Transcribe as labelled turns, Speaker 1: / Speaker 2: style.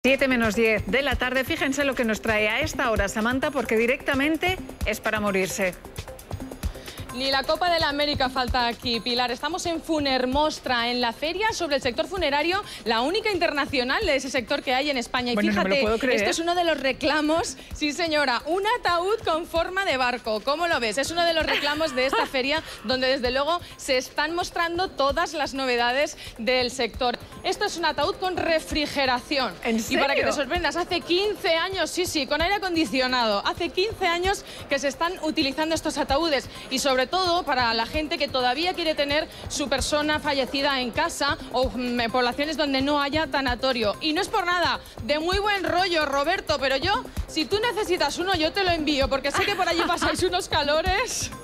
Speaker 1: 7 menos 10 de la tarde, fíjense lo que nos trae a esta hora Samantha, porque directamente es para morirse.
Speaker 2: Ni la Copa de la América falta aquí, Pilar. Estamos en Funermostra, en la feria sobre el sector funerario, la única internacional de ese sector que hay en España. Y
Speaker 1: bueno,
Speaker 2: fíjate,
Speaker 1: no me lo puedo creer.
Speaker 2: Esto es uno de los reclamos, sí señora, un ataúd con forma de barco. ¿Cómo lo ves? Es uno de los reclamos de esta feria donde desde luego se están mostrando todas las novedades del sector. Esto es un ataúd con refrigeración.
Speaker 1: ¿En serio?
Speaker 2: Y para que te sorprendas, hace 15 años, sí, con aire acondicionado, hace 15 años que se están utilizando estos ataúdes y sobre todo para la gente que todavía quiere tener su persona fallecida en casa o en poblaciones donde no haya tanatorio. Y no es por nada, de muy buen rollo, Roberto, pero yo, si tú necesitas uno, yo te lo envío, porque sé que por allí pasáis unos calores.